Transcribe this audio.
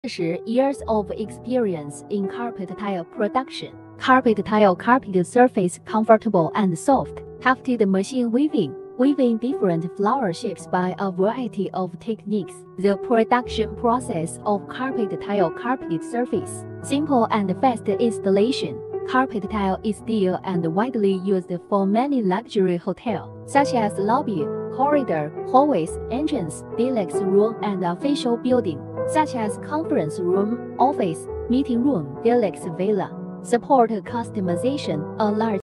Years of experience in carpet tile production. Carpet tile carpet surface comfortable and soft. Tufted machine weaving different flower shapes by a variety of techniques. The production process of carpet tile carpet surface. Simple and fast installation. Carpet tile is still and widely used for many luxury hotels, such as lobby, corridor, hallways, entrance, deluxe room, and official building, such as conference room, office, meeting room, deluxe villa. Support customization. A large